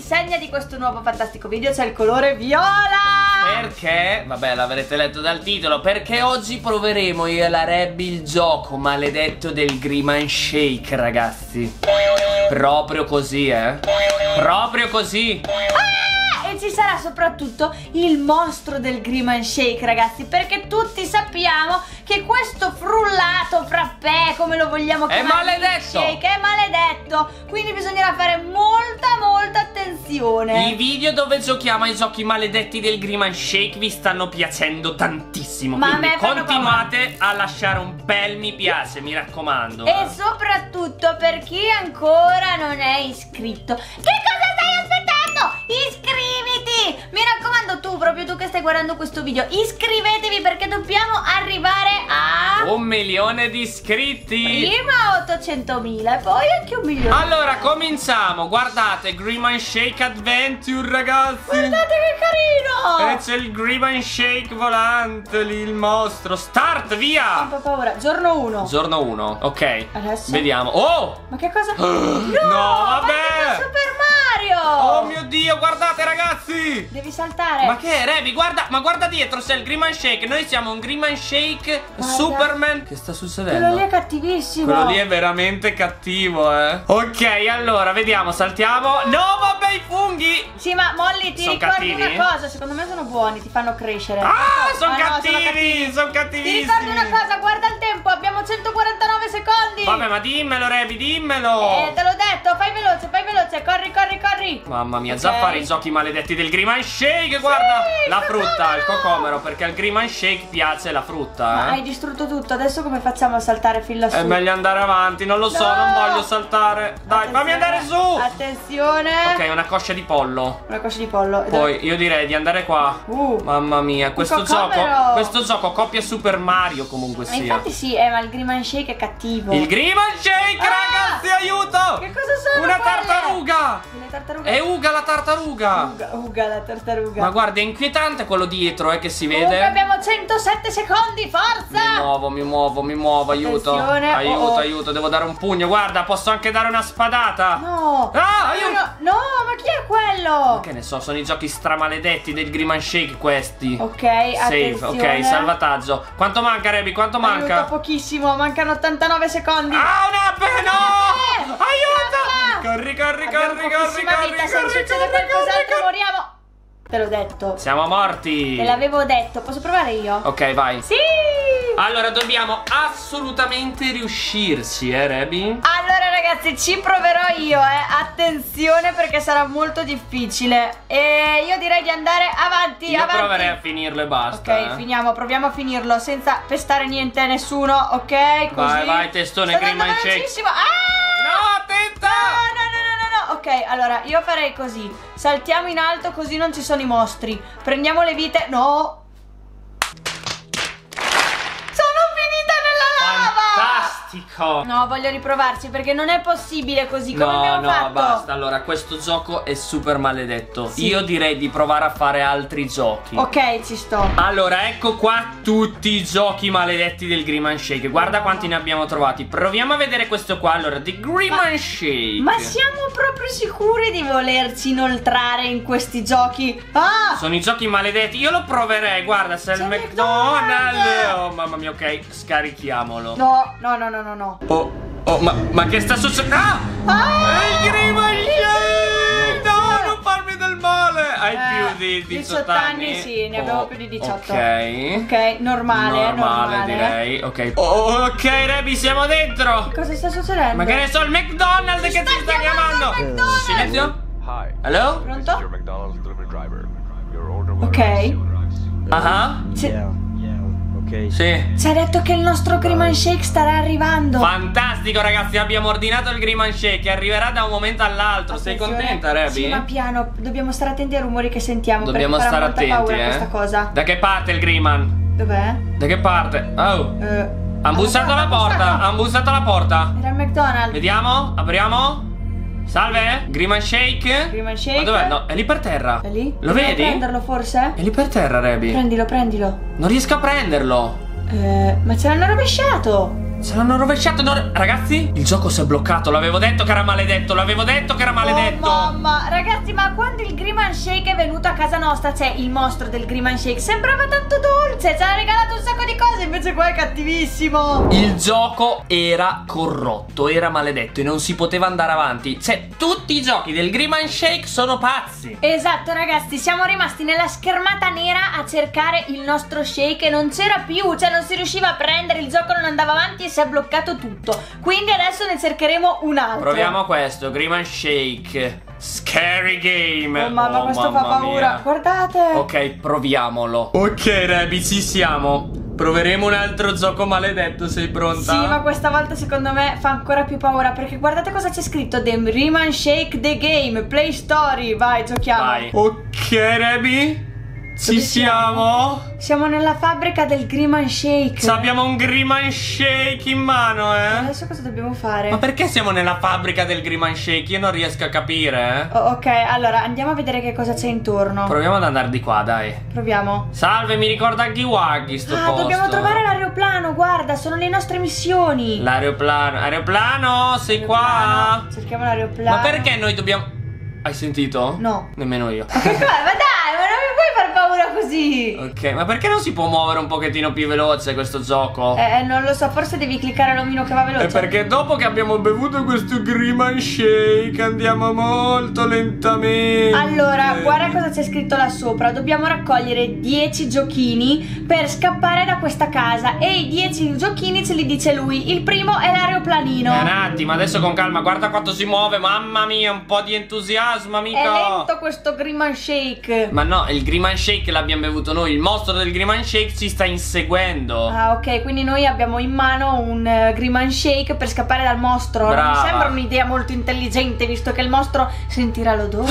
all'insegna di questo nuovo fantastico video c'è il colore viola. Perché? Vabbè, l'avrete letto dal titolo. Perché oggi proveremo io e la Rebby il gioco maledetto del Green Shake, ragazzi. Proprio così, proprio così. E ci sarà soprattutto il mostro del Green Shake, ragazzi, perché tutti sappiamo che questo frullato, frappè, come lo vogliamo chiamare, è maledetto. Shake, è maledetto. Quindi bisognerà fare molta attenzione. I video dove giochiamo ai giochi maledetti del Green Shake vi stanno piacendo tantissimo. Ma quindi a me fanno continuate a lasciare un bel mi piace, mi raccomando. E soprattutto per chi ancora non è iscritto, che cosa stai aspettando? Iscriviti! Mi raccomando, proprio tu che stai guardando questo video, iscrivetevi perché dobbiamo arrivare a 1 milione di iscritti. prima 800.000 e poi anche 1 milione. Allora cominciamo. Guardate, Green Shake Adventure, ragazzi. Guardate che carino! E c'è il Green Shake volante lì, il mostro. Start, via! Ho un po' paura. Giorno 1. Giorno 1, ok. Adesso? Vediamo. Oh! Ma che cosa? No, vabbè! Super Mario! Oh mio Dio, guardate ragazzi! Devi saltare. Ma che è, Revi? Guarda, ma guarda dietro, c'è il Green Shake. Noi siamo un Green Shake Guarda. Superman. Che sta succedendo? Quello lì è cattivissimo. Quello lì è veramente cattivo, Ok, allora, vediamo, saltiamo. No, vabbè, i funghi! Sì, ma Molly, ti Son ricordi cattivi? una cosa? Secondo me sono buoni, ti fanno crescere. Ah, sono no, cattivi, sono Ti cattivissimi. ricordi una cosa? Guarda il tempo, abbiamo 149 secondi. Vabbè, ma dimmelo, Revi, dimmelo. Te l'ho detto, fai veloce, corri. Mamma mia, Ok. già fare i giochi maledetti del Green Shake, guarda. Sì, La il frutta, il cocomero. cocomero, perché al Green Shake piace la frutta, Ma hai distrutto tutto, adesso come facciamo a saltare fin lassù? È meglio andare avanti, non lo so, No. non voglio saltare. Dai, fammi andare su. Attenzione. Ok, una coscia di pollo. Una coscia di pollo. Poi io direi di andare qua. Mamma mia, questo cocomero. gioco coppia Super Mario comunque Ma sia. infatti sì, ma il Green Shake è cattivo. Il Green Shake, ragazzi, aiuto! Che cosa sono Una quelle? tartaruga! Delle tartarughe? È Uga la tartaruga! Uga la tartaruga. Ma guarda, è inquietante quello dietro, che si Comunque vede. abbiamo 107 secondi, forza! Mi muovo, aiuto. Attenzione, Aiuto, devo dare un pugno. Guarda, posso anche dare una spadata. No! Ah, aiuto! No, ma chi è quello? Che ne so, sono i giochi stramaledetti del Green Shake questi. Ok, Save, attenzione. ok, salvataggio. Quanto manca, Rebi? Quanto manca? Aiuto, pochissimo, mancano 89 secondi. Ah, un'ape, no! Aiuto! Scappa! Corri, Abbiamo pochissima vita, se succede qualcos'altro moriamo. Te l'ho detto. Siamo morti. Te l'avevo detto, posso provare io? Ok, vai. Sì! Allora, dobbiamo assolutamente riuscirci, Rebi? Allora ragazzi, ci proverò io, attenzione perché sarà molto difficile. E io direi di andare avanti, Io avanti. proverei a finirlo e basta. Ok, finiamo, proviamo a finirlo senza pestare niente a nessuno, ok? Così. Vai, testone, Sto Green andando Shake. velocissimo. Ah! No, attenta! No. Ok, allora io farei così. Saltiamo in alto così non ci sono i mostri. Prendiamo le vite. No. Sono finita nella lava. Fantastico! No, voglio riprovarci perché non è possibile così come abbiamo fatto. Basta. Allora, questo gioco è super maledetto. Sì. Io direi di provare a fare altri giochi. Ok, ci sto. Allora, ecco qua tutti i giochi maledetti del Green Shake. Guarda quanti ne abbiamo trovati. Proviamo a vedere questo qua. Allora, The Green Shake. Ma siamo proprio sicuri di volerci inoltrare in questi giochi? Ah! Sono i giochi maledetti. Io lo proverei. Guarda, se il C'è McDonald's. Oh, mamma mia, ok. Scarichiamolo. No. Oh, ma che sta succedendo? Ah! È il Green Shake! No, non farmi del male! Hai più di 18 anni? Sì, ne avevo più di 18. Ok. Ok, normale. Direi. Ok. Ok, Rebi, siamo dentro! Cosa sta succedendo? Ma che ne so, il McDonald's che ti sta chiamando! McDonald's! Silenzio? Hi. Hello? Pronto? Your McDonald's delivery driver. Your order will Ok. arrive soon. Ah, Okay. sì. Ci ha detto che il nostro Green Shake starà arrivando. Fantastico, ragazzi, abbiamo ordinato il Green Shake che arriverà da un momento all'altro. Sei Attenzione. contenta, Rebi? Sì, ma piano, dobbiamo stare attenti ai rumori che sentiamo. Dobbiamo perché farà stare molta attenti, paura questa cosa. Da che parte il Green? Dov'è? Da che parte? Oh. Han bussato alla bussato. porta. Han bussato alla porta. Era il McDonald's. Vediamo, apriamo. Salve, Green Shake. Green Shake. Ma dov'è? No, è lì per terra. È lì? Lo Dobbiamo vedi? prenderlo forse? È lì per terra, Rebi. Prendilo. Non riesco a prenderlo. Ma ce l'hanno rovesciato. Se l'hanno rovesciato. Ragazzi, il gioco si è bloccato. L'avevo detto che era maledetto. L'avevo detto che era maledetto. Oh mamma, ragazzi, ma quando il Green Shake è venuto a casa nostra, cioè il mostro del Green Shake, sembrava tanto dolce, ci ha regalato un sacco di cose, invece qua è cattivissimo. Il gioco era corrotto, era maledetto e non si poteva andare avanti. Cioè, tutti i giochi del Green Shake sono pazzi. Esatto, ragazzi, siamo rimasti nella schermata nera a cercare il nostro shake e non c'era più, cioè non si riusciva a prendere, il gioco non andava avanti e si è bloccato tutto. Quindi adesso ne cercheremo un altro. Proviamo questo, Green Shake Scary Game. Oh mamma, questo fa paura, mia. guardate. Ok, proviamolo. Ok, Rebi, ci siamo. Proveremo un altro gioco maledetto, sei pronta? Sì, ma questa volta secondo me fa ancora più paura, perché guardate cosa c'è scritto: The Green Shake The Game, Play Story. Vai, giochiamo. Vai. Ok, Rebi, ci siamo? Siamo nella fabbrica del Green Shake. Abbiamo un Green Shake in mano, Adesso cosa dobbiamo fare? Ma perché siamo nella fabbrica del Green Shake? Io non riesco a capire, Oh, ok, allora andiamo a vedere che cosa c'è intorno. Proviamo ad andare di qua, dai. Proviamo. Salve, mi ricorda Huggy Wuggy sto posto. Dobbiamo trovare l'aeroplano, guarda, sono le nostre missioni. L'aeroplano. Aeroplano, sei qua? Cerchiamo l'aeroplano. Ma perché noi dobbiamo... Hai sentito? No. Nemmeno io. Ma che cosa? Ma dai, ma non mi puoi far paura così. Ok, ma perché non si può muovere un pochettino più veloce questo gioco? Non lo so, forse devi cliccare l'omino che va veloce. È perché dopo che abbiamo bevuto questo Green Shake andiamo molto lentamente. Allora, guarda cosa c'è scritto là sopra. Dobbiamo raccogliere 10 giochini per scappare da questa casa. E i 10 giochini ce li dice lui. Il primo è l'aeroplanino. Un attimo, adesso con calma, guarda quanto si muove. Mamma mia, un po' di entusiasmo, amico. È lento questo Green Shake. Ma no, il Green Shake l'abbiamo bevuto noi. Il mostro del Green Shake ci sta inseguendo. Ah, ok, quindi noi abbiamo in mano un Green Shake per scappare dal mostro. Brava. Non mi sembra un'idea molto intelligente, visto che il mostro sentirà l'odore.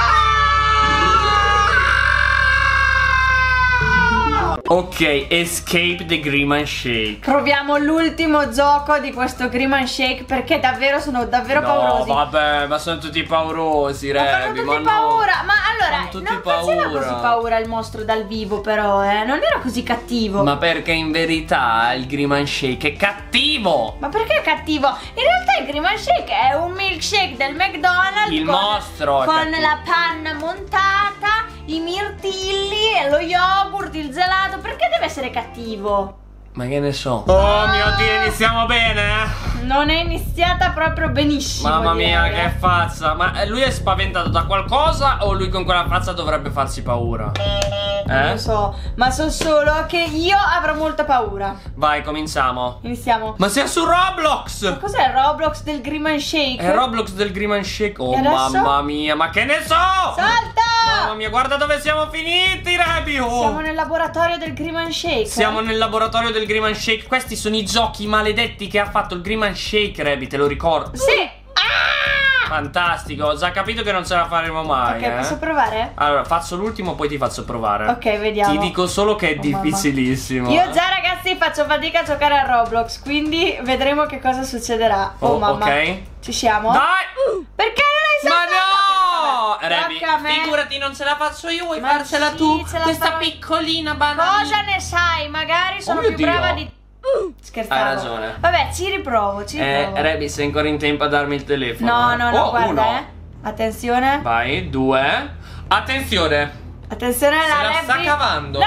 Ok, Escape the Green Shake. Proviamo l'ultimo gioco di questo Green Shake, perché davvero sono davvero paurosi. No, vabbè, ma sono tutti paurosi, Ma fanno Rebi. tutti paura. Ma allora, Fanno tutti non faceva paura. così paura il mostro dal vivo, però, non era così cattivo. Ma perché in verità il Green Shake è cattivo. Ma perché è cattivo? In realtà il Green Shake è un milkshake del McDonald's. Il mostro è con cattivo. la panna montata, i mirtilli, lo yogurt, il gelato. Perché deve essere cattivo? Ma che ne so. Oh mio Dio, iniziamo bene. Non è iniziata proprio benissimo. Mamma mia, direi. che faccia. Ma lui è spaventato da qualcosa o lui con quella faccia dovrebbe farsi paura? Non lo so, ma so solo che io avrò molta paura. Vai, cominciamo. Iniziamo. Ma siamo su Roblox. Ma cos'è il Roblox del Green Shake? È Roblox del Green Shake. Oh E adesso? mamma mia, ma che ne so. Salta! Mamma mia, guarda dove siamo finiti, Rebi. Oh. Siamo nel laboratorio del Green Shake. Siamo nel laboratorio del Green Shake. Questi sono i giochi maledetti che ha fatto il Green Shake, Rebi, te lo ricordi? Sì. Fantastico, ho già capito che non ce la faremo mai. Ok, posso provare? Allora, faccio l'ultimo, poi ti faccio provare. Ok, vediamo. Ti dico solo che è Oh, mamma. difficilissimo. Io già, ragazzi, faccio fatica a giocare a Roblox, quindi vedremo che cosa succederà. Oh, mamma. ok. Ci siamo? Dai! Perché non hai Ma saltato? no! Rebi, Tocca a me. figurati, non ce la faccio io, vuoi Ma farcela sì, tu? ce la Questa farò. piccolina banana. Cosa ne sai? Magari sono mio più Dio. brava di... Scherzavo. Hai ragione. Vabbè, ci riprovo, ci riprovo. Rebi, sei ancora in tempo a darmi il telefono. No, no, no, Oh, guarda, uno. Attenzione. Vai, 2. Attenzione. Attenzione alla Se la sta Rebby. cavando.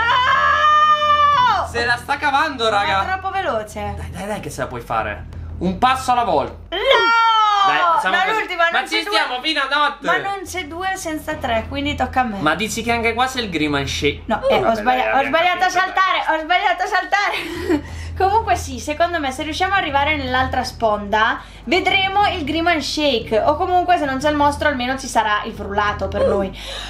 No! Se la sta cavando, Ma raga. è troppo veloce. Dai, che ce la puoi fare. Un passo alla volta. No! Dai, facciamo no, così. l'ultima, Ma non ci c'è due. stiamo fino a notte. Ma non c'è 2 senza 3, quindi tocca a me. Ma dici che anche qua c'è il Green Shake? No, ho Vabbè, sbagliato, dai, ho sbagliato a capito, saltare, dai. ho sbagliato a saltare. Comunque sì, secondo me se riusciamo ad arrivare nell'altra sponda vedremo il Green Shake. O comunque se non c'è il mostro almeno ci sarà il frullato per noi.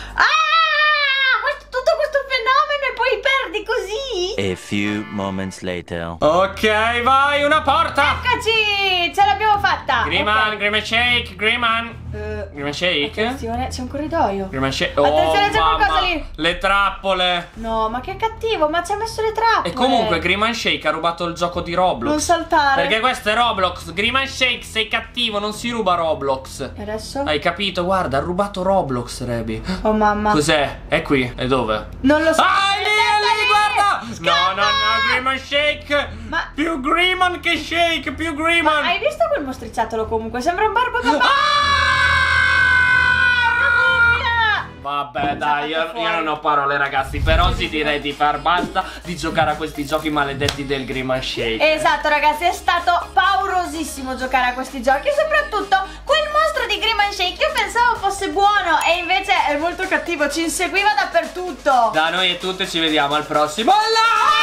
Tutto questo fenomeno e poi perdi così? A few moments later. Ok, vai, una porta. Eccoci, ce l'abbiamo fatta. Green Ok. Green Shake, Green Shake. Attenzione, c'è un corridoio. Green Shake. Attenzione, c'è mamma, qualcosa lì. Le trappole. No, ma che cattivo, ma ci ha messo le trappole. E comunque Green Shake ha rubato il gioco di Roblox. Non saltare. Perché questo è Roblox. Green Shake, sei cattivo, non si ruba Roblox. E adesso? Hai capito? Guarda, ha rubato Roblox, Rebi. Oh mamma. Cos'è? È qui. E dove? Non lo so. Ah, è lì, guarda! No, Grimman Shake. Ma- Più Grimman che Shake, più Grimman. Hai visto quel mostriciattolo comunque? Sembra un barbapapà. Vabbè dai, io non ho parole ragazzi. Per oggi direi di far basta di giocare a questi giochi maledetti del Grimman Shake. Esatto ragazzi, è stato paurosissimo giocare a questi giochi. E soprattutto quel mostro di Grimman Shake io pensavo fosse buono e invece è molto cattivo, ci inseguiva dappertutto. Da noi è tutto e ci vediamo al prossimo live.